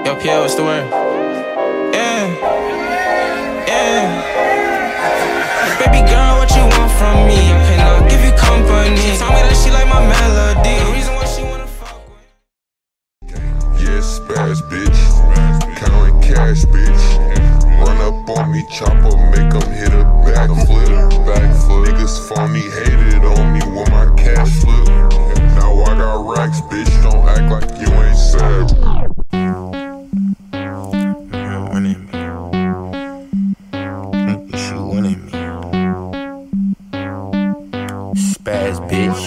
Yo, Pierre, what's the word? Yeah, yeah. Baby girl, what you want from me? I cannot give you company. Tell me that she like my melody. The reason why she wanna fuck with. Yeah, spaz, bitch. Counting cash, bitch. Run up on me, chopper, make them hit a backflip. Niggas phony, hated on me when my cash flip. Now I got racks, bitch. Don't act like you ain't sad. Spaz, bitch.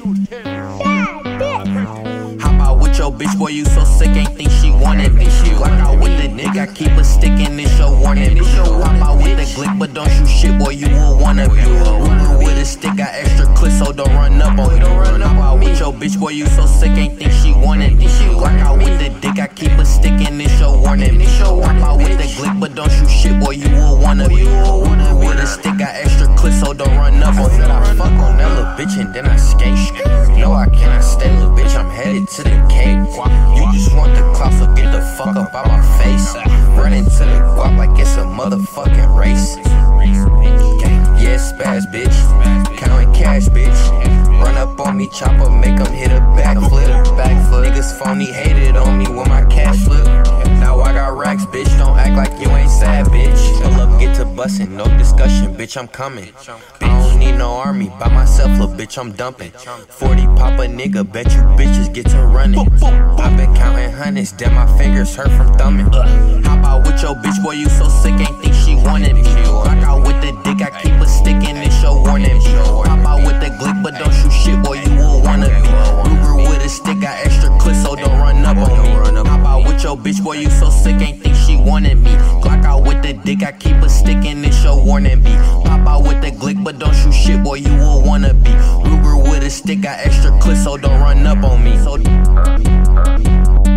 How about with your bitch, boy, you so sick, ain't think she wanted me. Like out with the nigga, I keep a stick in this your warning. How about with the glick, but don't shoot shit, boy, you will wanna be. With a stick, got extra clips, so don't run up on you. How about with your bitch, boy, you so sick, ain't think she wanted me. Like out with the dick, I keep a stick in this your warning. How about with the glick, but don't shoot shit, boy, you will wanna be. With a stick, got extra clips, so don't run up on you. I fuck on that little bitch and then I skate. No, I cannot stay, little bitch, I'm headed to the cake. You just want the clout, so get the fuck up out my face. Run into the guap like it's a motherfucking race. Yeah, spaz, bitch. Counting cash, bitch. Run up on me, chopper, make them hit a backflip. Niggas phony, hated on me when my cash flip. Now I got racks, bitch. Don't act like you ain't sad, bitch. Pull up, get to bustin', no discussion, bitch, I'm coming. I don't need no army, by myself, little bitch, I'm dumping. 40 pop a nigga, bet you bitches get to running. I've been counting hundreds, damn my fingers hurt from thumbing. How about with your bitch, boy, you so sick, ain't think she wanted me. Rock out with the dick, I keep a stick in this show warning. How about with the glick, but don't shoot shit, boy, you will wanna be. Ruger with a stick, got extra clips, so don't run up on me. How about with your bitch, boy, you so sick, ain't think she wanted me. Glock out with the dick, I keep a stick in this show warning be. Pop out with the glick, but don't shoot shit, boy, you will wanna be. Ruger with a stick, got extra clips, so don't run up on me. So